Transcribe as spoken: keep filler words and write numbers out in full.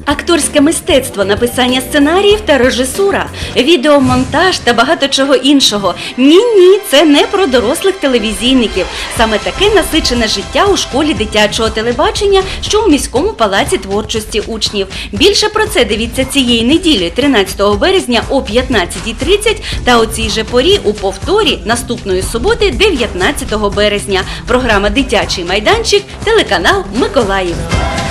Акторське мистецтво, написання сценаріїв та режисура, відеомонтаж та багато чого іншого. Ні-ні, це не про дорослих телевізійників. Саме таке насичене життя у школі дитячого телебачення, що у міському палаці творчості учнів. Більше про це дивіться цієї неділі, тринадцятого березня о п'ятнадцятій тридцять та о цій же порі у повторі наступної суботи, дев'ятнадцятого березня. Програма «Дитячий майданчик», телеканал «Миколаїв».